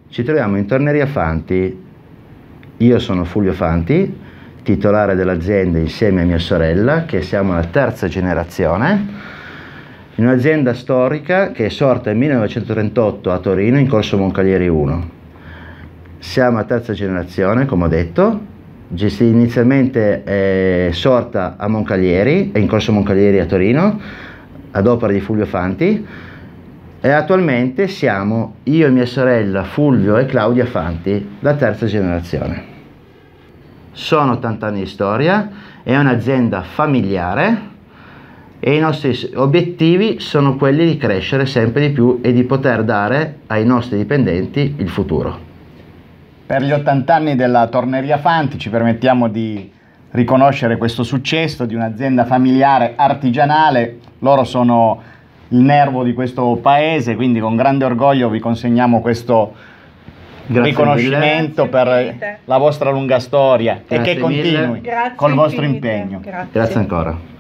Ci troviamo in Torneria Fanti, io sono Fulvio Fanti, titolare dell'azienda insieme a mia sorella, che siamo la terza generazione, in un'azienda storica che è sorta nel 1938 a Torino in Corso Moncalieri 1. Siamo la terza generazione, come ho detto, inizialmente sorta a Moncalieri, in Corso Moncalieri a Torino, ad opera di Fulvio Fanti, e attualmente siamo io e mia sorella Fulvio e Claudia Fanti, la terza generazione. Sono 80 anni di storia, è un'azienda familiare e i nostri obiettivi sono quelli di crescere sempre di più e di poter dare ai nostri dipendenti il futuro. Per gli 80 anni della Torneria Fanti ci permettiamo di riconoscere questo successo di un'azienda familiare artigianale. Loro sono il nervo di questo paese, quindi con grande orgoglio vi consegniamo questo riconoscimento per la vostra lunga storia e che continui col vostro impegno. Grazie ancora.